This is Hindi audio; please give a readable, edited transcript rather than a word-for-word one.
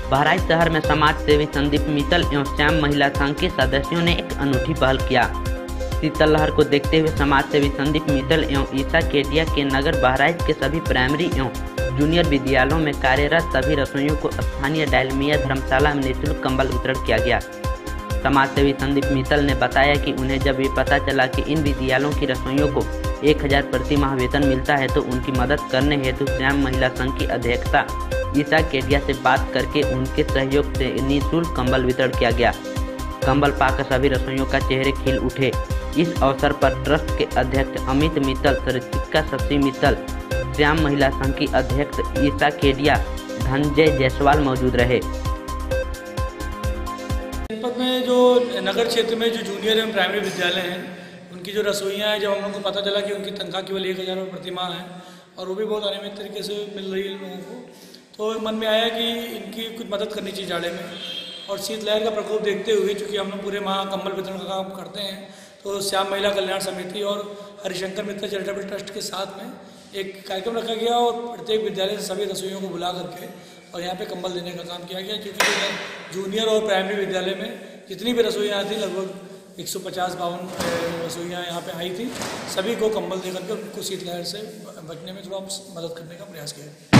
बहराइच शहर में समाज सेवी संदीप मित्तल एवं श्याम महिला संघ के सदस्यों ने एक अनूठी पहल किया। शीतल लहर को देखते हुए समाज सेवी संदीप मित्तल एवं ईसा केडिया के नगर बहराइच के सभी प्राइमरी एवं जूनियर विद्यालयों में कार्यरत सभी रसोइयों को स्थानीय डालमिया धर्मशाला में निःशुल्क कंबल वितरण किया गया। समाज सेवी संदीप मित्तल ने बताया कि उन्हें जब ये पता चला कि इन विद्यालयों की रसोइयों को 1000 प्रति माह वेतन मिलता है तो उनकी मदद करने हेतु श्याम महिला संघ की अध्यक्षा ईसा केडिया से बात करके उनके सहयोग से निःशुल्क कंबल वितरण किया गया। कंबल पाकर सभी रसोइयों का चेहरे खिल उठे। इस अवसर पर ट्रस्ट के अध्यक्ष अमित मित्तल, शिक्षिका शशि मित्तल, श्याम महिला संघ की अध्यक्ष ईसा केडिया, धनंजय जायसवाल मौजूद रहे। जनपद में जो नगर क्षेत्र में जो जूनियर एवं प्राइमरी विद्यालय हैं उनकी जो रसोइयाँ हैं, जब हम लोग को पता चला कि उनकी तनख्वाह केवल 1000 रुपये प्रति माह है और वो भी बहुत अनियमित तरीके से मिल रही है लोगों को, तो मन में आया कि इनकी कुछ मदद करनी चाहिए जाड़े में। और शीतलहर का प्रकोप देखते हुए, चूँकि हम लोग पूरे माह कंबल वितरण का काम करते हैं, तो श्याम महिला कल्याण समिति और हरिशंकर मित्तल चैरिटेबल ट्रस्ट के साथ में एक कार्यक्रम रखा गया और प्रत्येक विद्यालय से सभी रसोइयों को बुला करके और यहाँ पे कंबल देने का काम किया गया। क्योंकि जूनियर और प्राइमरी विद्यालय में जितनी भी रसोइयाँ थी, लगभग 150-52 रसोइयाँ यहाँ पे आई थी, सभी को कंबल दे करके उनको शीतलहर से बचने में थोड़ा मदद करने का प्रयास किया।